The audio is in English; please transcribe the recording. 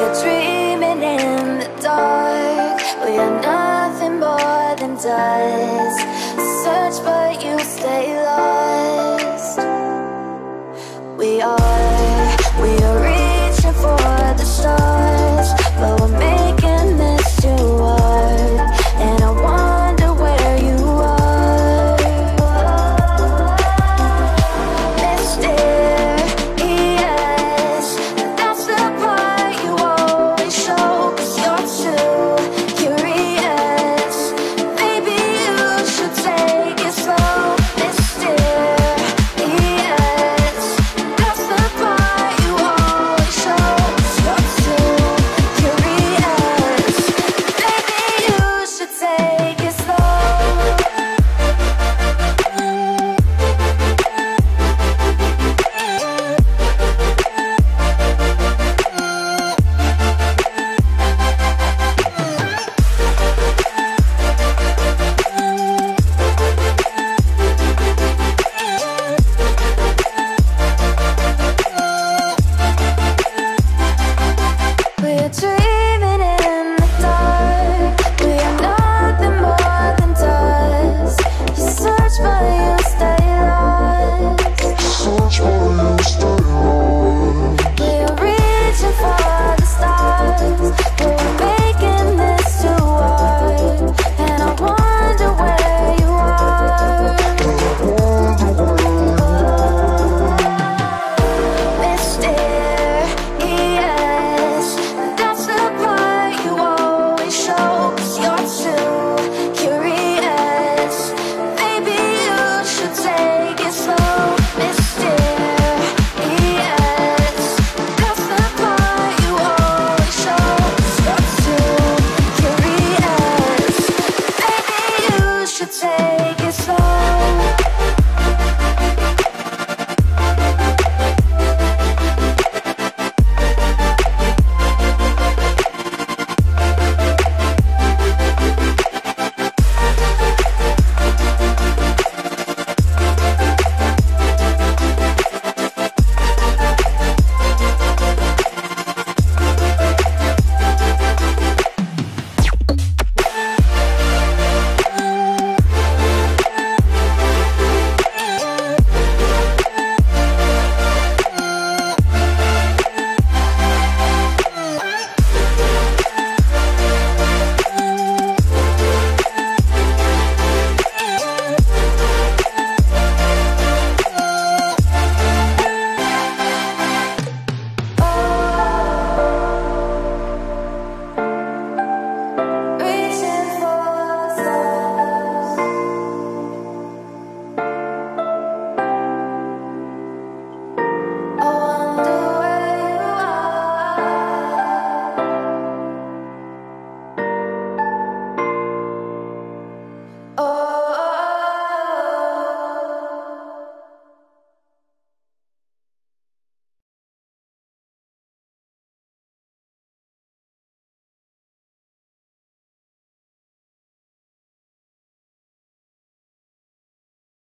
We're dreaming in the dark. We are nothing more than dust. Search but you stay lost. We are reaching for the stars, but we're making this too hard. And I wonder where you are. Mysterious, that's the part you always show. 'Cause you're too curious. Maybe you should take it slow. Mysterious, that's the part you always show. 'Cause you're too curious. Maybe you should take it slow. We're dreaming